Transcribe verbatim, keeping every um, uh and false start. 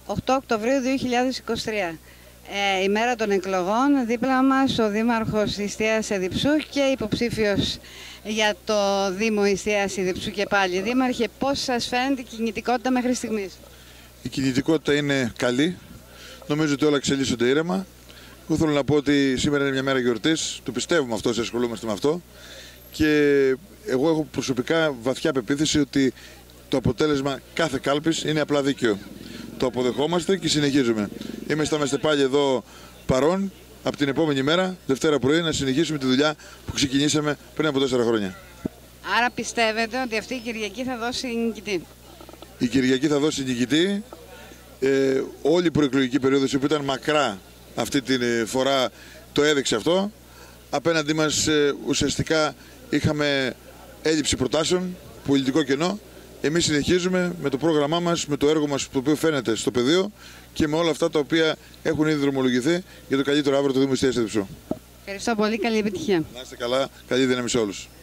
οκτώ Οκτωβρίου δύο χιλιάδες είκοσι τρία. Ε, ημέρα των εκλογών, δίπλα μας ο Δήμαρχος Ιστίας Εδιψού και υποψήφιος για το Δήμο Ιστίας Εδιψού και πάλι. Δήμαρχε, πώς σας φαίνεται η κινητικότητα μέχρι στιγμής? Η κινητικότητα είναι καλή. Νομίζω ότι όλα εξελίσσονται ήρεμα. Εγώ θέλω να πω ότι σήμερα είναι μια μέρα γιορτής. Το πιστεύουμε αυτό, ασχολούμαστε με αυτό. Και εγώ έχω προσωπικά βαθιά πεποίθηση ότι το αποτέλεσμα κάθε κάλπης είναι απλά δίκαιο. Το αποδεχόμαστε και συνεχίζουμε. Είμαστε, είμαστε πάλι εδώ παρόν από την επόμενη μέρα, Δευτέρα πρωί, να συνεχίσουμε τη δουλειά που ξεκινήσαμε πριν από τέσσερα χρόνια. Άρα πιστεύετε ότι αυτή η Κυριακή θα δώσει νικητή? Η Κυριακή θα δώσει νικητή. Ε, όλη η προεκλογική περίοδος που ήταν μακρά αυτή τη φορά το έδειξε αυτό. Απέναντί μας ε, ουσιαστικά είχαμε έλλειψη προτάσεων, πολιτικό κενό. Εμείς συνεχίζουμε με το πρόγραμμά μας, με το έργο μας το οποίο φαίνεται στο πεδίο και με όλα αυτά τα οποία έχουν ήδη δρομολογηθεί για το καλύτερο αύριο του Δήμου Ιστίας Εδιψού. Ευχαριστώ πολύ, καλή επιτυχία. Να είστε καλά, καλή δύναμη σε όλους.